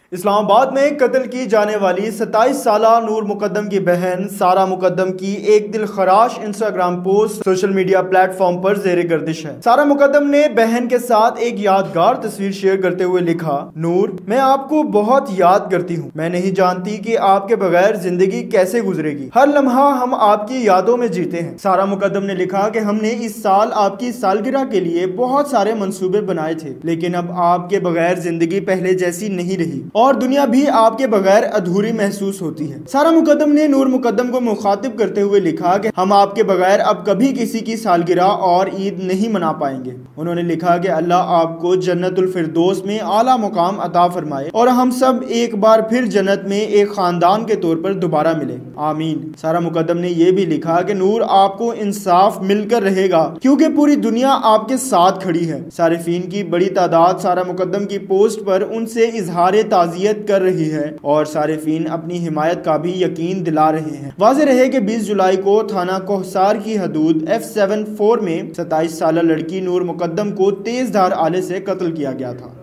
اسلام آباد میں قتل کی جانے والی 27 سالہ نور مقدم کی بہن سارہ مقدم کی ایک دل خراش Instagram post social media platform پر زیر گردش ہے۔ سارہ مقدم نے بہن کے ساتھ ایک یادگار تصویر شیئر کرتے ہوئے لکھا، نور، میں آپ کو بہت یاد کرتی ہوں۔ میں نہیں جانتی کہ آپ کے بغیر زندگی کیسے گزرے گی۔ ہر لمحہ ہم آپ کی یادوں میں جیتے ہیں۔ سارہ مقدم نے لکھا کہ ہم نے اس سال آپ کی سالگرہ کے لیے بہت سارے منصوبے بنائے تھے، لیکن اب آپ کے بغیر زندگی پہلے جیسی نہیں رہی اور دنیا بھی آپ کے بغیر ادھوری محسوس ہوتی ہے۔ سارہ مقدم نے نور مقدم کو مخاطب کرتے ہوئے لکھا کہ ہم آپ کے بغیر اب کبھی کسی کی سالگرہ اور عید نہیں منا پائیں گے۔ انہوں نے لکھا کہ اللہ آپ کو جنت الفردوس میں اعلیٰ مقام عطا فرمائے اور ہم سب ایک بار پھر جنت میں ایک خاندان کے طور پر دوبارہ ملے، آمین۔ سارہ مقدم نے یہ بھی لکھا کہ نور، آپ کو انصاف مل کر رہے گا کیونکہ پوری دنیا آپ کے ساتھ کھڑی ہے۔ صارفین کی بڑی تعداد سارہ مقدم کی پوسٹ پر ان سے اظہار تعزیت کر رہی ہے اور صارفین اپنی حمایت کا بھی یقین دلا رہے ہیں۔ واضح رہے کہ 20 جولائی کو تھانہ کوہسار کی حدود F74 میں 27 سالہ لڑکی نور مقدم کو تیز دھار آلے سے قتل کیا گیا تھا۔